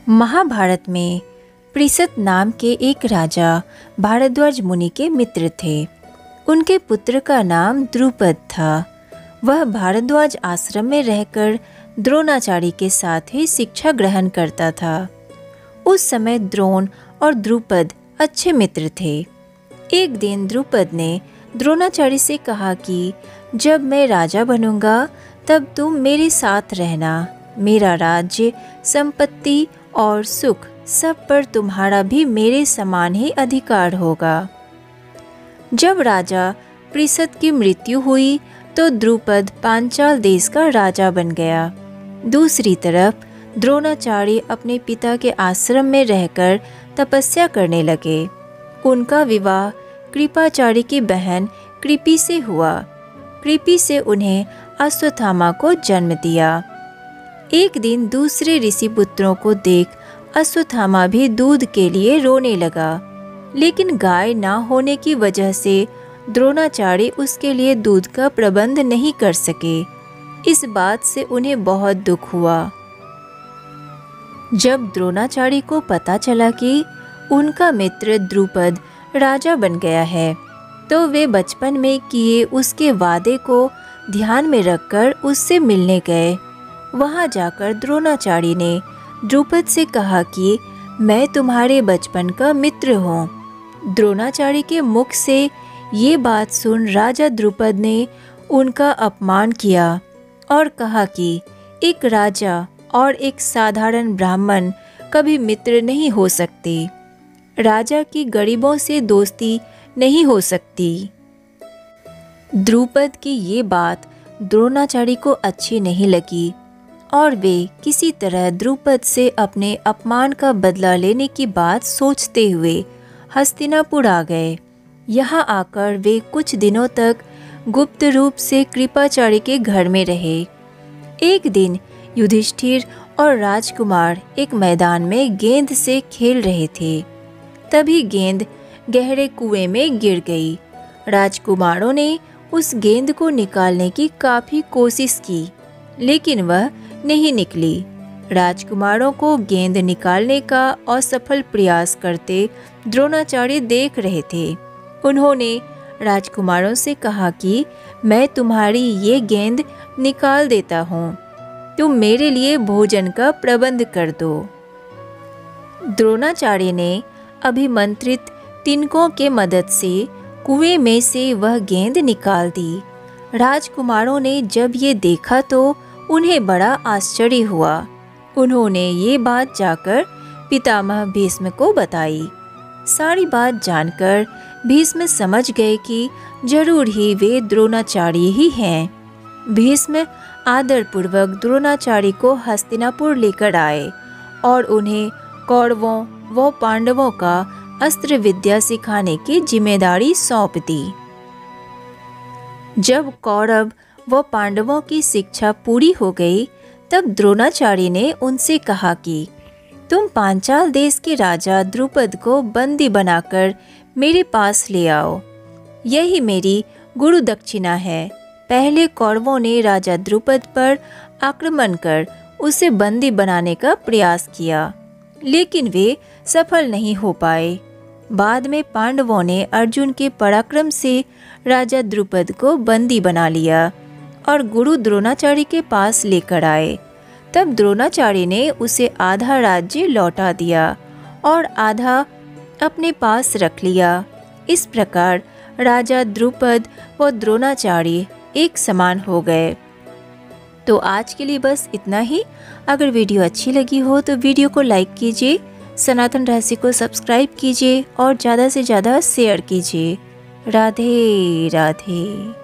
महाभारत में पृषत नाम के एक राजा भारद्वाज मुनि के मित्र थे। उनके पुत्र का नाम द्रुपद था। वह भारद्वाज आश्रम में रहकर द्रोणाचार्य के साथ ही शिक्षा ग्रहण करता था। उस समय द्रोण और द्रुपद अच्छे मित्र थे। एक दिन द्रुपद ने द्रोणाचार्य से कहा कि जब मैं राजा बनूंगा तब तुम मेरे साथ रहना। मेरा राज्य, संपत्ति और सुख सब पर तुम्हारा भी मेरे समान ही अधिकार होगा। जब राजा पृषत की मृत्यु हुई तो द्रुपद पांचाल देश का राजा बन गया। दूसरी तरफ द्रोणाचार्य अपने पिता के आश्रम में रहकर तपस्या करने लगे। उनका विवाह कृपाचार्य की बहन कृपि से हुआ। कृपि से उन्हें अश्वत्थामा को जन्म दिया। एक दिन दूसरे ऋषि पुत्रों को देख अश्वत्थामा भी दूध के लिए रोने लगा, लेकिन गाय ना होने की वजह से द्रोणाचार्य उसके लिए दूध का प्रबंध नहीं कर सके। इस बात से उन्हें बहुत दुख हुआ। जब द्रोणाचार्य को पता चला कि उनका मित्र द्रुपद राजा बन गया है, तो वे बचपन में किए उसके वादे को ध्यान में रखकर उससे मिलने गए। वहां जाकर द्रोणाचार्य ने द्रुपद से कहा कि मैं तुम्हारे बचपन का मित्र हूँ। द्रोणाचार्य के मुख से ये बात सुन राजा द्रुपद ने उनका अपमान किया और कहा कि एक राजा और एक साधारण ब्राह्मण कभी मित्र नहीं हो सकते। राजा की गरीबों से दोस्ती नहीं हो सकती। द्रुपद की ये बात द्रोणाचार्य को अच्छी नहीं लगी और वे किसी तरह द्रुपद से अपने अपमान का बदला लेने की बात सोचते हुए हस्तिनापुर आ गए। यहाँ आकर वे कुछ दिनों तक गुप्त रूप से कृपाचार्य के घर में रहे। एक दिन युधिष्ठिर और राजकुमार एक मैदान में गेंद से खेल रहे थे। तभी गेंद गहरे कुएं में गिर गई। राजकुमारों ने उस गेंद को निकालने की काफी कोशिश की, लेकिन वह नहीं निकली। राजकुमारों को गेंद निकालने का असफल प्रयास करते द्रोणाचार्य देख रहे थे। उन्होंने राजकुमारों से कहा कि मैं तुम्हारी ये गेंद निकाल देता हूँ, तुम मेरे लिए भोजन का प्रबंध कर दो। द्रोणाचार्य ने अभिमंत्रित तिनकों के मदद से कुएं में से वह गेंद निकाल दी। राजकुमारों ने जब ये देखा तो उन्हें बड़ा आश्चर्य हुआ। उन्होंने ये बात जाकर पितामह भीष्म को बताई। सारी बात जानकर भीष्म समझ गए कि जरूर ही वे द्रोणाचार्य ही हैं। भीष्म आदरपूर्वक द्रोणाचार्य को हस्तिनापुर लेकर आए और उन्हें कौरवों व पांडवों का अस्त्र विद्या सिखाने की जिम्मेदारी सौंप दी। जब कौरव व पांडवों की शिक्षा पूरी हो गई, तब द्रोणाचार्य ने उनसे कहा कि तुम पांचाल देश के राजा द्रुपद को बंदी बनाकर मेरे पास ले आओ। यही मेरी गुरु दक्षिणा है। पहले कौरवों ने राजा द्रुपद पर आक्रमण कर उसे बंदी बनाने का प्रयास किया, लेकिन वे सफल नहीं हो पाए। बाद में पांडवों ने अर्जुन के पराक्रम से राजा द्रुपद को बंदी बना लिया और गुरु द्रोणाचार्य के पास लेकर आए। तब द्रोणाचार्य ने उसे आधा राज्य लौटा दिया और आधा अपने पास रख लिया। इस प्रकार राजा द्रुपद व द्रोणाचार्य एक समान हो गए। तो आज के लिए बस इतना ही। अगर वीडियो अच्छी लगी हो तो वीडियो को लाइक कीजिए, सनातन रहस्य को सब्सक्राइब कीजिए और ज़्यादा से ज़्यादा शेयर कीजिए। राधे राधे।